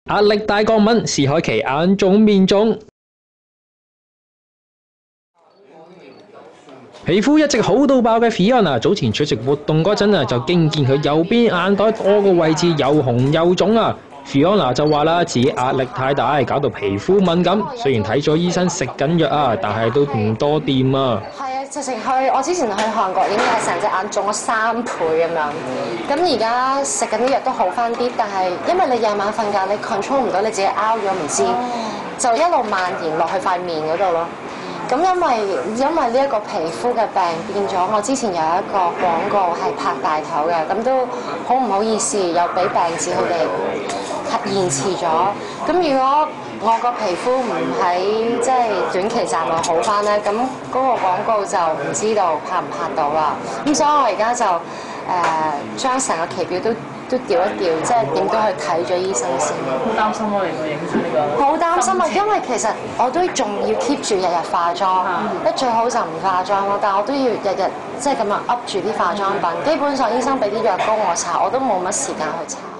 壓力大過敏，史凱琪眼腫面腫。皮膚一直好到爆嘅 Fiona 早前出席活動嗰陣就驚見佢右邊眼袋多個位置又紅又腫啊！ Fiona 就話啦，自己壓力太大，搞到皮膚敏感。雖然睇咗醫生食緊藥啊，但係都唔多掂啊。 係啊，直情我之前去韓國已經係成隻眼腫咗3倍咁樣。咁而家食緊啲藥都好翻啲，但係因為你夜晚瞓覺，你 control 唔到你自己拗咗唔知，就一路蔓延落去塊面嗰度咯。咁因為呢一個皮膚嘅病變咗，我之前有一個廣告係拍大頭嘅，咁都好唔好意思，又俾病治佢哋延遲咗。咁如果我個皮膚唔喺即係短期暫內好翻咧，咁嗰個廣告就唔知道拍唔拍到啦。咁所以我而家就將成個期表都調一調，即係點都去睇咗醫生先。 好擔心咯，你會影響呢個。 好擔心啊，因為其實我都仲要 keep 住日日化妝，最好就唔化妝咯。但係我都要日日即係咁樣 up 住啲化妝品。基本上醫生俾啲藥膏我搽，我都冇乜時間去搽。